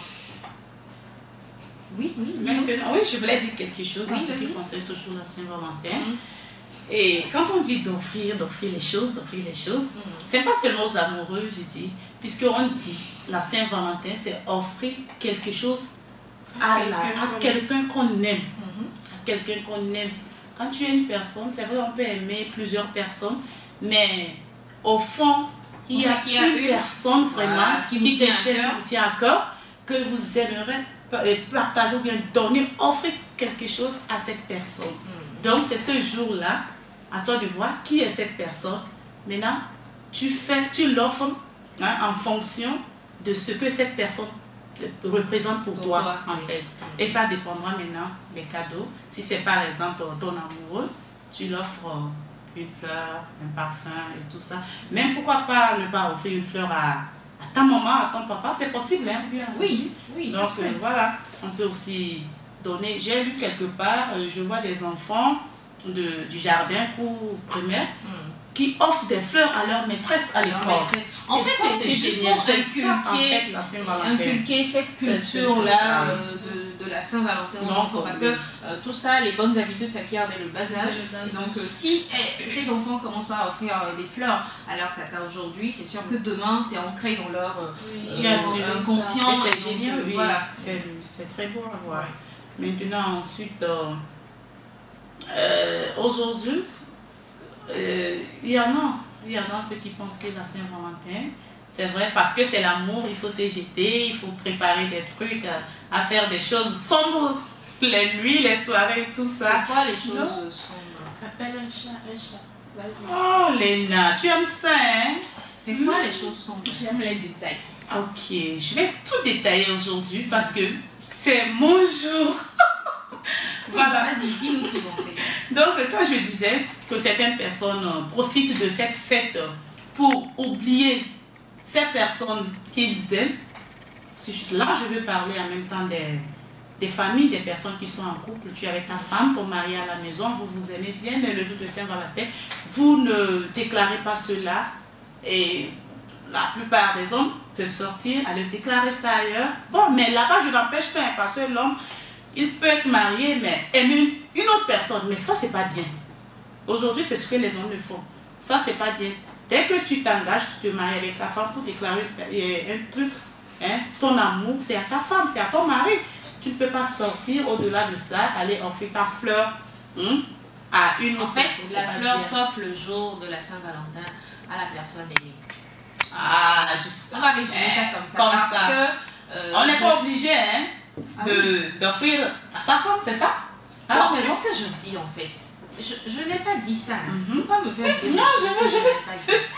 Oui, oui, dis-nous. Maintenant, oui, je voulais dire quelque chose en Oui, ce qui vas-y. concerne toujours la Saint-Valentin. Mhm. Et quand on dit d'offrir, d'offrir les choses, d'offrir les choses, Mhm. c'est pas seulement aux amoureux, je dis, puisqu'on dit la Saint-Valentin, c'est offrir quelque chose à, la- Quelqu'un à qu'on quelqu'un qu'on aime. Mhm. À quelqu'un qu'on aime. Quand tu es une personne, c'est vrai, on peut aimer plusieurs personnes, mais au fond, il y On a, sait qu'il y a une une- personne vraiment Voilà, qui qui, vous tient te à chère, cœur. qui vous tient à cœur, que vous aimeriez pa- euh, partager ou bien donner, offrir quelque chose à cette personne. Mhm. Donc c'est ce jour-là, à toi de voir qui est cette personne. Maintenant, tu fais, tu l'offres hein, en fonction de ce que cette personne représente pour, Pour toi, toi, en oui. fait. Et ça dépendra maintenant des cadeaux. Si c'est par exemple ton amoureux, tu l'offres euh, une fleur, un parfum et tout ça. Même pourquoi pas ne pas offrir une fleur à, à ta maman, à ton papa, c'est possible, hein, bien. Oui, oui, ça Donc se fait. euh, voilà, on peut aussi donner. J'ai lu quelque part, euh, je vois des enfants de, du jardin cours primaire Mhm. qui offrent des fleurs à leur maîtresse à Alors, l'école. maîtresse. En Et fait, ça, c'est- c'est juste génial. pour C'est ça, en inculquer, fait, la Saint-Valentin. inculquer cette C'est- c'est- c'est culture-là ça. euh, de, de de la Saint-Valentin aux Non, enfants. Parce que euh, tout ça, les bonnes habitudes s'acquièrent dès le bas âge. Et donc, euh, si eh, ces enfants commencent par offrir euh, des fleurs à leur tata aujourd'hui, c'est sûr que demain, c'est ancré dans leur euh, oui, euh, inconscient. C'est génial, oui. Voilà. C'est très beau à voir. Ouais. Maintenant, ensuite, euh, euh, aujourd'hui, euh, il y en a. Il y en a ceux qui pensent que la Saint-Valentin, c'est vrai, parce que c'est l'amour, il faut se jeter, il faut préparer des trucs, à, à faire des choses sombres, les nuits, les soirées, tout ça. C'est quoi les choses non. sombres? Appelle un chat, un chat. Vas-y. Oh, Léna, tu aimes ça, hein? C'est quoi mmh. les choses sombres? J'aime les détails. Ok, je vais tout détailler aujourd'hui parce que c'est mon jour. Voilà. Vas-y, dis-nous tout en fait. Donc, quand je disais que certaines personnes profitent de cette fête pour oublier ces personnes qu'ils aiment, là, je veux parler en même temps des, des familles, des personnes qui sont en couple. Tu es avec ta femme, ton mari à la maison, vous vous aimez bien, mais le jour de Saint-Valentin, vous ne déclarez pas cela. Et la plupart des hommes peuvent sortir, aller déclarer ça ailleurs. Bon, mais là-bas, je n'empêche pas, parce que l'homme, il peut être marié, mais aimer une autre personne. Mais ça, c'est pas bien. Aujourd'hui, c'est ce que les hommes le font. Ça, c'est pas bien. Dès que tu t'engages, tu te maries avec ta femme pour déclarer un truc, hein, ton amour, c'est à ta femme, c'est à ton mari. Tu ne peux pas sortir au-delà de ça, aller offrir ta fleur hein, à une autre En fait, personne, la fleur s'offre le jour de la Saint-Valentin à la personne aimée. Ah, je sais. On va résumer eh, ça comme ça. Comme parce ça. que... Euh, on n'est pas obligé hein, d'offrir ah, oui. à sa femme, c'est ça? Alors, qu'est-ce que je dis en fait? Je, je n'ai pas dit ça. Mm-hmm. Il ne faut pas me faire dire. Non, je ne je n'ai pas dit.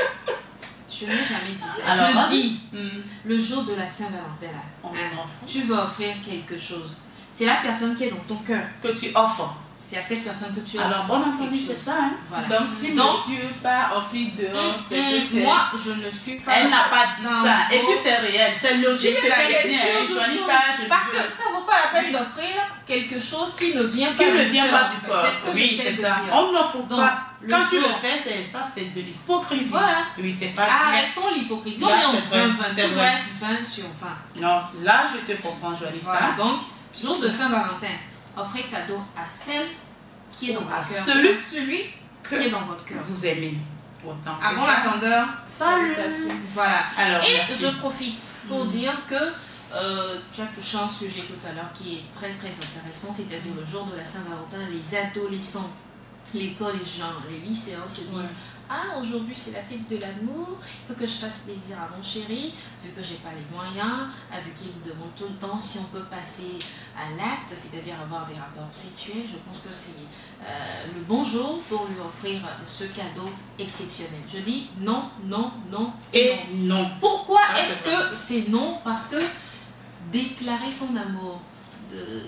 Je n'ai jamais dit ça. Alors, je dis, mm. le jour de la Saint-Valentin, hein, tu veux offrir quelque chose. C'est la personne qui est dans ton cœur. Que tu offres. C'est à cette personne que tu offres. Alors, bon entendu, c'est ça. Hein? Voilà. Donc, si Donc, monsieur pas offert dehors, mm, c'est que c'est... Moi, je ne suis pas... Elle n'a pas dit ça. Et puis, c'est réel. C'est logique. C'est qu'elle dit. Parce que ça ne vaut pas la peine d'offrir quelque chose qui ne vient pas qui du ne vient cœur. pas du corps. C'est ce que oui, j'essaie de ça. dire. On n'offre pas. Quand jour. tu le fais, c'est ça, c'est de l'hypocrisie. Voilà. Oui, c'est pas Arrêtons l'hypocrisie. On est en vingt vingt. Tout doit être vingt sur vingt. Non, là, je te comprends, Joanita. Voilà, donc, jour de Saint-Valentin, offrez cadeau à celle qui est dans votre cœur. Celui, celui qui est dans votre cœur. Vous aimez. Autant. Avant l'attendeur, salut. Voilà. Alors, et merci. je profite pour mmh. dire que euh, tu as touché un sujet tout à l'heure qui est très très intéressant, c'est-à-dire le jour de la Saint-Valentin, les adolescents, les collégiens, les lycéens se disent ouais. Ah, aujourd'hui c'est la fête de l'amour, il faut que je fasse plaisir à mon chéri, vu que j'ai pas les moyens, vu qu'il me demande tout le temps si on peut passer à l'acte, c'est-à-dire avoir des rapports sexuels. Je pense que c'est euh, le bon jour pour lui offrir ce cadeau exceptionnel. Je dis non, non, non et non. non. Pourquoi est-ce que c'est non? Parce que déclarer son amour, de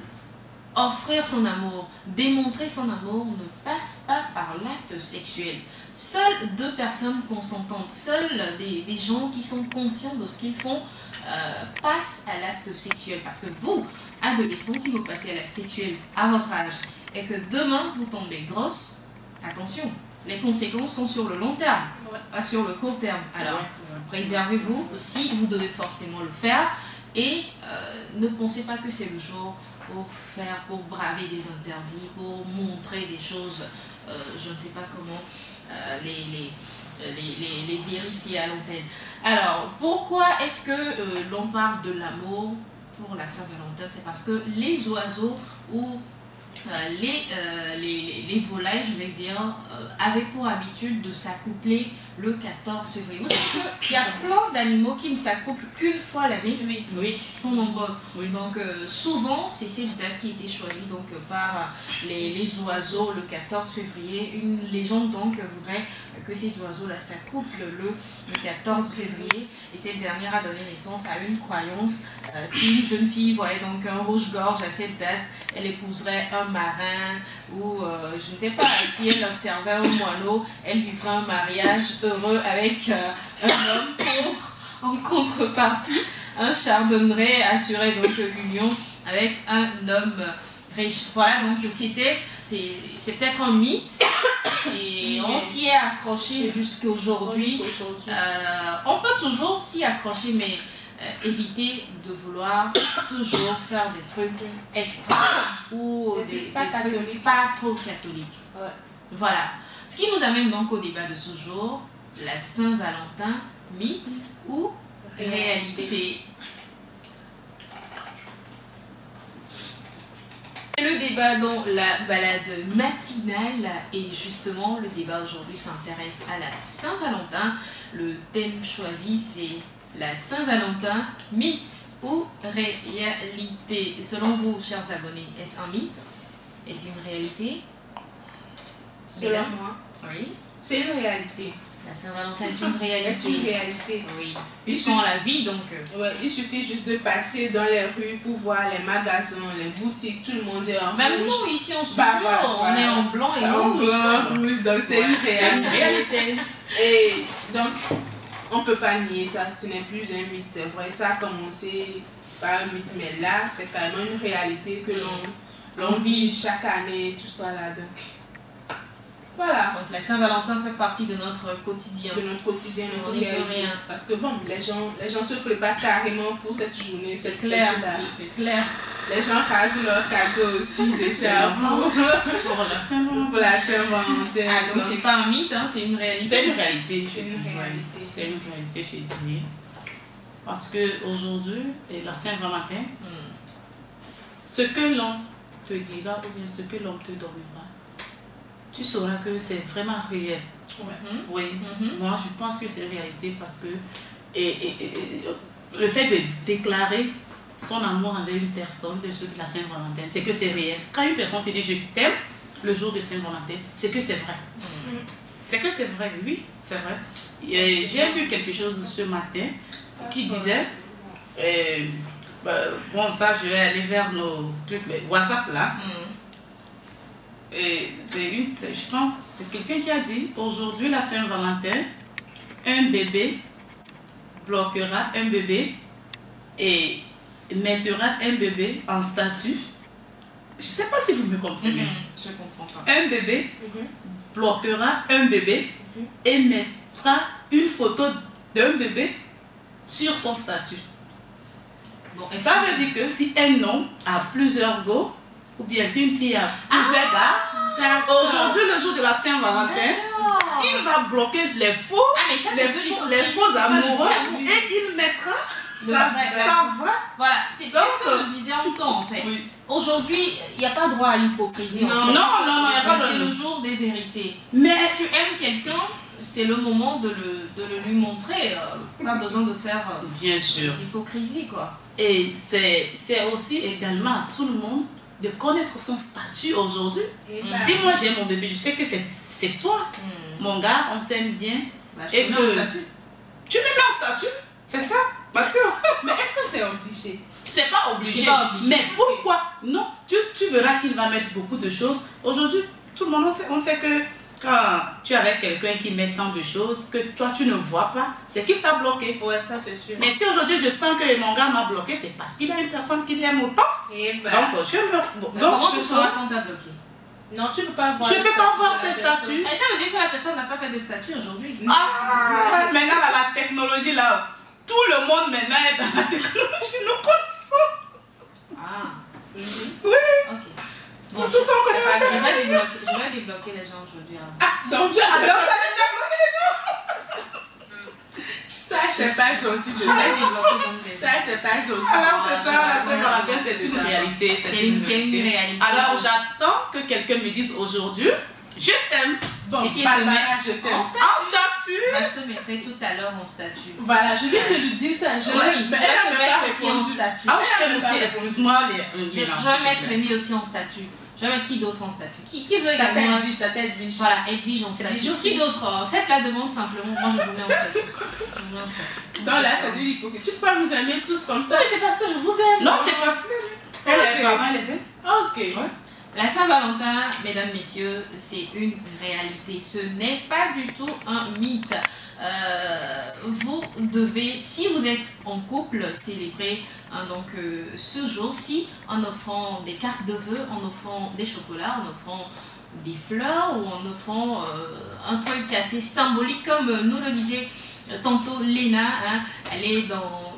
offrir son amour, démontrer son amour ne passe pas par l'acte sexuel. Seules deux personnes consentantes, seuls des, des gens qui sont conscients de ce qu'ils font euh, passent à l'acte sexuel. Parce que vous, adolescents, si vous passez à l'acte sexuel à votre âge et que demain vous tombez grosse, attention, les conséquences sont sur le long terme, ouais. pas sur le court terme. Alors, ouais. préservez-vous si vous devez forcément le faire et euh, ne pensez pas que c'est le jour pour faire, pour braver des interdits, pour montrer des choses, euh, je ne sais pas comment euh, les, les, les, les, les dire ici à l'antenne. Alors, pourquoi est-ce que euh, l'on parle de l'amour pour la Saint-Valentin? C'est parce que les oiseaux ou euh, les, euh, les, les volailles, je vais dire, euh, avaient pour habitude de s'accoupler le quatorze février. Vous savez qu'il y a plein d'animaux qui ne s'accouplent qu'une fois l'année. Oui. oui. Ils sont nombreux. Oui. Donc euh, souvent, c'est cette date qui a été choisie donc, par les, les oiseaux le quatorze février. Une légende donc voudrait que ces oiseaux-là s'accouplent le, le quatorze février. Et cette dernière a donné naissance à une croyance. Euh, si une jeune fille voyait donc un rouge-gorge à cette date, elle épouserait un marin ou euh, je ne sais pas, si elle observait un moineau, elle vivrait un mariage heureux avec euh, un homme pauvre. En contrepartie, un chardonneret assurait donc l'union avec un homme riche. Voilà, donc c'était, c'est peut-être un mythe et on s'y est accroché jusqu'à aujourd'hui. Euh, on peut toujours s'y accrocher, mais euh, évitez de vouloir ce jour faire des trucs extra ou Des des, trucs pas des trucs catholiques. pas trop catholiques. Ouais. Voilà. Ce qui nous amène donc au débat de ce jour, la Saint-Valentin, mythe ou réalité. Réalité. Le débat dans la balade matinale et justement le débat aujourd'hui s'intéresse à la Saint-Valentin. Le thème choisi c'est la Saint-Valentin, mythe ou réalité. Selon vous, chers abonnés, est-ce un mythe? Est-ce une réalité? Selon Mesdames? moi, Oui. c'est une réalité. La Saint-Valentin est une C'est réalité. une réalité. Oui. Puisqu'on la vit donc. euh, Ouais, il suffit juste de passer dans les rues pour voir les magasins, les boutiques, tout le monde est en Même rouge. nous ici en studio, Bah, voilà, on voilà. est en blanc et En rouge. blanc, rouge, donc c'est une C'est une réalité. réalité. Et donc, on ne peut pas nier ça, ce n'est plus un mythe, c'est vrai. Ça a commencé par un mythe, mais là, c'est carrément une réalité que l'on l'on vit chaque année, tout ça là. Donc, voilà, Donc la Saint-Valentin fait partie de notre quotidien. de notre quotidien, On notre n'y peut réalité. rien. Parce que bon, les gens, les gens se préparent carrément pour cette journée, C'est cette clair, fête-là. c'est clair. Les gens rasent leurs cadeaux aussi déjà C'est pour, Pour la Saint-Valentin. pour la Saint-Valentin. Ah, donc Donc, c'est pas un mythe, hein, c'est une réalité. C'est une réalité, je C'est une dirais. réalité. C'est une réalité, je dirais. Parce qu'aujourd'hui, la Saint-Valentin, Hmm. ce que l'on te dira ou bien ce que l'on te donnera, tu sauras que c'est vraiment réel. ouais. Mhm. Oui, Mhm. moi je pense que c'est une réalité parce que et, et- et- et le fait de déclarer son amour envers une personne le jour de la Saint-Valentin, c'est que c'est réel. Quand une personne te dit je t'aime le jour de Saint-Valentin, c'est que c'est vrai. Hmm. C'est que c'est vrai, oui, c'est vrai. Et j'ai vu quelque chose ce matin qui disait, euh, bah, bon ça je vais aller vers nos trucs, les WhatsApp là, Hmm. et c'est une, c'est- je pense, c'est quelqu'un qui a dit, aujourd'hui la Saint-Valentin, un bébé bloquera un bébé et mettra un bébé en statue. Je ne sais pas si vous me comprenez. Mhm. Je comprends pas. Un bébé Mhm. bloquera un bébé et mettra une photo d'un bébé sur son statut. Bon, est-ce Ça que- veut dire que si un homme a plusieurs go, ou bien si une fille a plusieurs gars, D'accord. aujourd'hui, le jour de la Saint-Valentin, D'accord. il va bloquer les faux, Ah, mais ça, les c'est de faux, l'hypocrisie, les faux c'est pas le amoureux vrai amour. et il mettra Le sa, vrai, vrai. sa vraie. Voilà, c'est c'est Donc, ce que je disais en temps en fait. oui. Aujourd'hui, il n'y a pas droit à l'hypocrisie. en Non, fait. non, non, il y a C'est- pas de- C'est le jour des vérités. Mais Tu aimes quelqu'un, c'est le moment de le, de le lui montrer. euh, pas besoin de faire euh, bien sûr. d'hypocrisie, quoi. Et c'est c'est aussi également à tout le monde de connaître son statut aujourd'hui. Et Mm. bah, Si moi j'ai mon bébé, je sais que c'est c'est toi, Hmm. mon gars, on s'aime bien. Bah, je Et te mets que- en statut. Tu me mets en statut, c'est ça. Parce que mais est-ce que c'est obligé? c'est pas obligé. C'est pas obligé. Mais pourquoi? Non, tu, tu verras qu'il va mettre beaucoup de choses. Aujourd'hui, tout le monde, on sait, on sait que quand tu es avec quelqu'un qui met tant de choses que toi tu ne vois pas, c'est qu'il t'a bloqué. Ouais, ça c'est sûr. Mais si aujourd'hui je sens que mon gars m'a bloqué, c'est parce qu'il a une personne qui l'aime autant. Et bah, Donc je me. bon, Mais donc, comment je tu sens- sauras quand t'as bloqué? non, tu peux pas voir. Je le peux pas statut voir de la ses personne. statuts. Et ça veut dire que la personne n'a pas fait de statut aujourd'hui. Ah, maintenant là, la technologie là, tout le monde maintenant est dans la technologie, nous connaissons. Ah, Mhm. Oui, ok. nous tous on connaît. Je vais débloquer, je vais débloquer les gens aujourd'hui. hein. Ah, donc tu Alors alors, ça veut dire bloquer les gens. ça c'est pas gentil de Je vais débloquer donc les gens. Ça c'est pas gentil. Alors c'est ça, la Ah, Saint-Valentin je- c'est une je- réalité. C'est une, c'est une réalité. Alors j'attends que quelqu'un me dise aujourd'hui, je t'aime. Bon, Et qui te Barbara, met je en t'aime. statut. En statut. Bah, je te mettrai tout à l'heure en statut. Voilà, je viens de lui dire ça. Je Oui, l'ai- je mais vais elle a te même mettre pas aussi en répondu. statut. Ah, je Elle a t'aime même aussi, pas excuse-moi. les- Je, les- je vais mettre Rémi aussi en statut. Je vais mettre qui d'autre en statut? Qui, qui veut Ta également? tête biche, ta tête biche. Voilà, Edwige en statut. Edwige Qui d'autre? euh, Faites la demande simplement. Moi, je vous mets en statut. Je vous mets en statut. Donc là, c'est de l'hypocrisie. Tu peux pas vous aimer tous comme Non, ça. mais c'est parce que je vous aime. Non, c'est parce que elle est Ok. vraiment laissée. Ok. Ouais. La Saint-Valentin, mesdames, messieurs, c'est une réalité. Ce n'est pas du tout un mythe. Euh, vous devez, si vous êtes en couple, célébrer hein, donc, euh, ce jour-ci en offrant des cartes de vœux, en offrant des chocolats, en offrant des fleurs ou en offrant euh, un truc assez symbolique, comme euh, nous le disait euh, tantôt Léna. Hein, elle est dans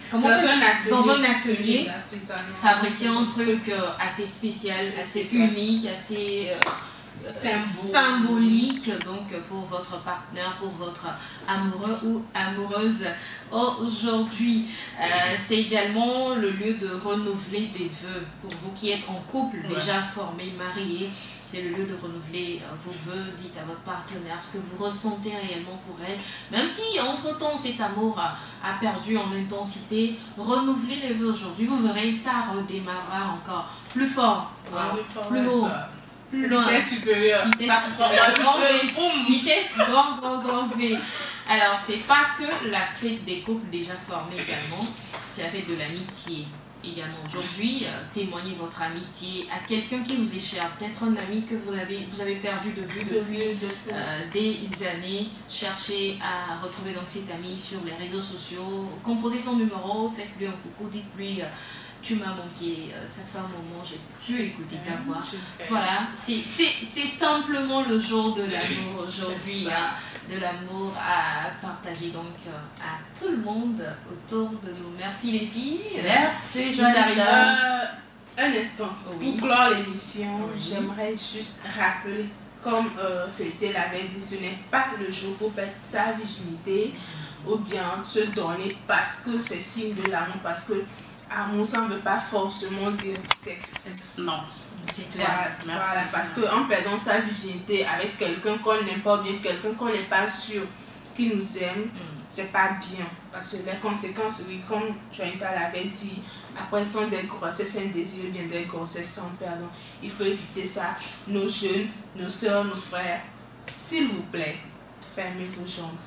Comment dans, tu- un atelier, dans un atelier, d'artisanat. fabriquer un truc euh, assez spécial, C'est assez spécial. unique, assez euh, Symbole. symbolique donc pour votre partenaire, pour votre amoureux ou amoureuse. Aujourd'hui, euh, c'est également le lieu de renouveler des vœux. Pour vous qui êtes en couple, Ouais. déjà formés, mariés, c'est le lieu de renouveler euh, vos vœux. Dites à votre partenaire ce que vous ressentez réellement pour elle. Même si entre-temps cet amour a, a perdu en intensité, renouvelez les vœux aujourd'hui. Vous verrez, ça redémarrera encore plus fort, voilà, plus haut. Plus loin. Vitesse supérieure. Vitesse Ça supérieure, prend grand la V. boum. Vitesse grand, grand, grand V. Alors, c'est pas que la fête des couples déjà formés également, c'est la fête de l'amitié également. Aujourd'hui, euh, témoignez votre amitié à quelqu'un qui vous est cher, peut-être un ami que vous avez, vous avez perdu de vue depuis euh, des années. Cherchez à retrouver donc cet ami sur les réseaux sociaux, composez son numéro, faites-lui un coucou, dites-lui euh, tu m'as manqué, euh, ça fait un moment, j'ai pu écouter ta voix. Voilà, c'est c'est- c'est simplement le jour de l'amour aujourd'hui, C'est ça. hein, de l'amour à partager donc euh, à tout le monde autour de nous. Merci les filles. Merci, Nous arrivons. Joanita. Euh, un instant. Oui. Pour clore l'émission, Oui. j'aimerais juste rappeler, comme euh, Festé l'avait dit, ce n'est pas le jour pour perdre sa virginité ou bien se donner parce que c'est signe de l'amour, parce que amour, ça ne veut pas forcément dire sexe. Non. C'est clair. Voilà, Merci. voilà, parce qu'en perdant sa virginité avec quelqu'un qu'on n'aime pas, ou bien quelqu'un qu'on n'est pas sûr qui nous aime, Mm. c'est pas bien. Parce que les conséquences, oui, comme Joanita l'avait dit, après sont des grossesses indésirées, bien des grossesses sans pardon. Il faut éviter ça. Nos jeunes, nos soeurs, nos frères, s'il vous plaît, fermez vos jambes.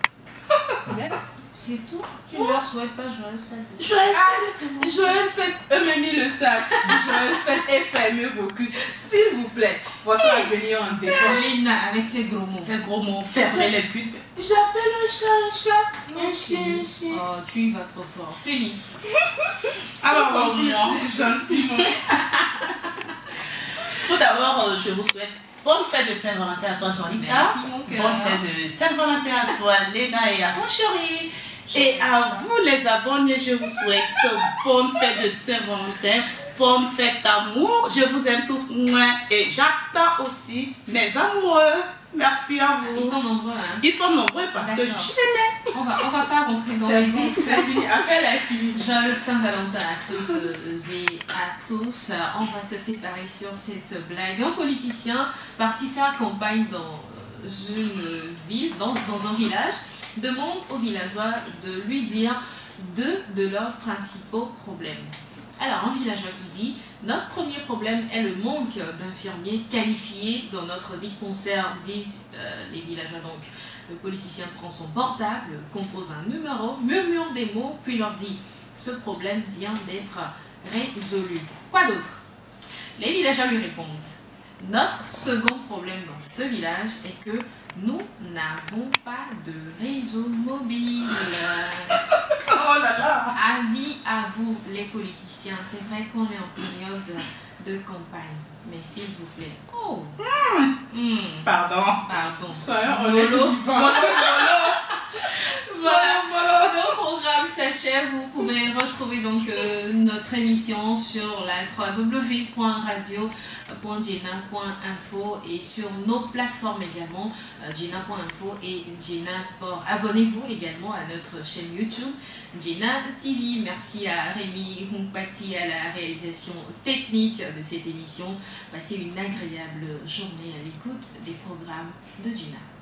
Merci. C'est tout. Tu ne leur souhaites pas joyeuse fête. Joyeuse Ah, joyeuse fête, eux-mêmes ils le savent. Joyeuse fête et fermez vos cuisses. S'il vous plaît, votre avenir en dépend. Léna avec ses gros mots. C'est gros mot. Fermez les cuisses. J'appelle un chat un chat, un chien un chien. Oh, tu y vas trop fort. Félix. Alors, euh, moi, Gentiment. tout d'abord, euh, je vous souhaite bonne fête de Saint-Valentin à toi, Joanita. Merci, mon cœur. Bonne fête de Saint-Valentin à toi, Léna, et à ton chéri. Et à vous, les abonnés, je vous souhaite bonne fête de Saint-Valentin, bonne fête d'amour. Je vous aime tous moins et j'attends aussi mes amoureux. Merci à vous. Ils sont nombreux, hein. Ils sont nombreux parce que je D'accord. les aime. On va, on va pas rentrer dans C'est les bon, c'est fini. Affaire la fini. Joyeux Saint-Valentin à toutes et à tous. On va se séparer sur cette blague. Un politicien parti faire campagne dans une ville, dans, dans un village, demande aux villageois de lui dire deux de leurs principaux problèmes. Alors, un villageois qui dit « Notre premier problème est le manque d'infirmiers qualifiés dans notre dispensaire », disent euh, les villageois donc. Le politicien prend son portable, compose un numéro, murmure des mots, puis leur dit « Ce problème vient d'être résolu. » Quoi d'autre? Les villageois lui répondent « Notre second problème dans ce village est que nous n'avons pas de réseau mobile. » Oh là là. Avis à vous, les politiciens. C'est vrai qu'on est en période de campagne. Mais s'il vous plaît. Oh. Hmm. Pardon. Pardon. Soyons honnêtes. Mollo. vivants. Voilà, nos programmes s'achèvent. Vous pouvez retrouver donc euh, notre émission sur la w w w point radio point jena point info et sur nos plateformes également, euh, jena point info et Jena Sport. Abonnez-vous également à notre chaîne YouTube Jena T V. Merci à Rémi Humpati à la réalisation technique de cette émission. Passez une agréable journée à l'écoute des programmes de Jena.